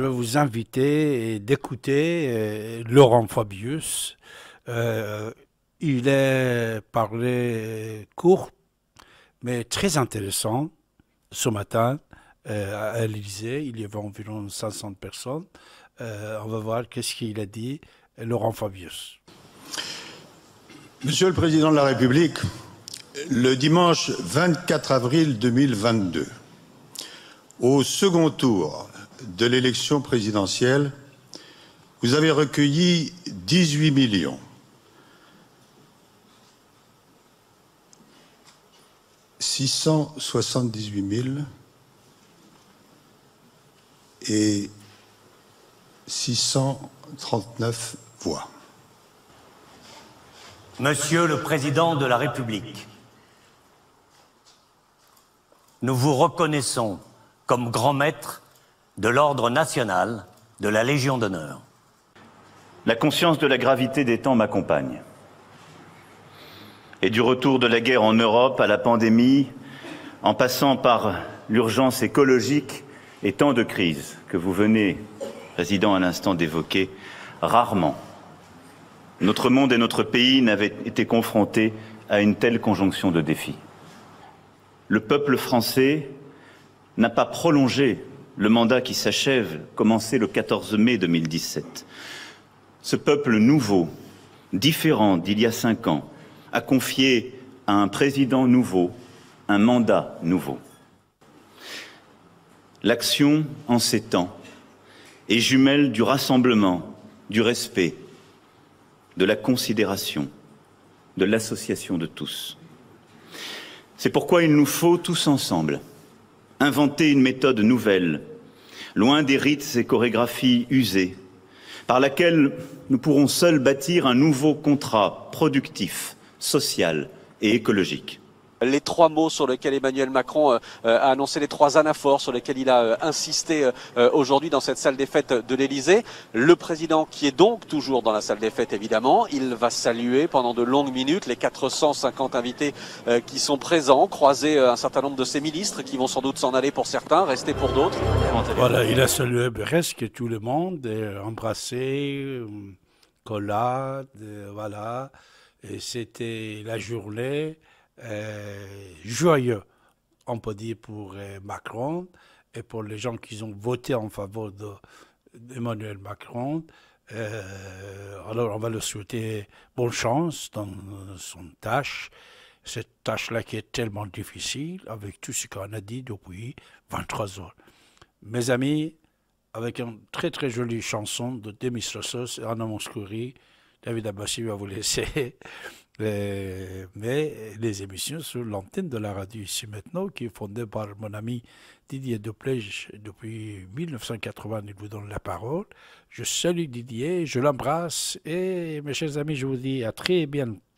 Je vais vous inviter d'écouter Laurent Fabius. Euh, il est parlé court, mais très intéressant ce matin à l'Élysée. Il y avait environ 500 personnes. On va voir qu'est-ce qu'il a dit, Laurent Fabius. Monsieur le Président de la République, le dimanche 24 avril 2022, au second tour de l'élection présidentielle, vous avez recueilli 18 millions 678 639 voix. Monsieur le Président de la République, nous vous reconnaissons comme grand maître de l'ordre national de la Légion d'honneur. La conscience de la gravité des temps m'accompagne. Et du retour de la guerre en Europe à la pandémie, en passant par l'urgence écologique et tant de crises que vous venez, Président, à l'instant d'évoquer, rarement notre monde et notre pays n'avaient été confrontés à une telle conjonction de défis. Le peuple français n'a pas prolongé le mandat qui s'achève, commencé le 14 mai 2017. Ce peuple nouveau, différent d'il y a 5 ans, a confié à un président nouveau un mandat nouveau. L'action, en ces temps, est jumelle du rassemblement, du respect, de la considération, de l'association de tous. C'est pourquoi il nous faut, tous ensemble, inventer une méthode nouvelle, loin des rites et chorégraphies usées, par laquelle nous pourrons seuls bâtir un nouveau contrat productif, social et écologique. Les 3 mots sur lesquels Emmanuel Macron a annoncé, les 3 anaphores sur lesquels il a insisté aujourd'hui dans cette salle des fêtes de l'Élysée. Le président, qui est donc toujours dans la salle des fêtes évidemment, il va saluer pendant de longues minutes les 450 invités qui sont présents, croiser un certain nombre de ses ministres qui vont sans doute s'en aller pour certains, rester pour d'autres. Voilà, il a salué presque tout le monde, embrassé, collade, voilà. Et c'était la journée joyeux, on peut dire, pour Macron et pour les gens qui ont voté en faveur d'Emmanuel Macron. Alors, on va leur souhaiter bonne chance dans son tâche. Cette tâche-là qui est tellement difficile, avec tout ce qu'on a dit depuis 23 heures. Mes amis, avec une très très jolie chanson de Demis Roussos et Anna Mouskouri, David Abbassi va vous laisser. Mais les émissions sur l'antenne de la radio ici maintenant, qui est fondée par mon ami Didier Deplège depuis 1980, il vous donne la parole. Je salue Didier, je l'embrasse et mes chers amis, je vous dis à très bientôt.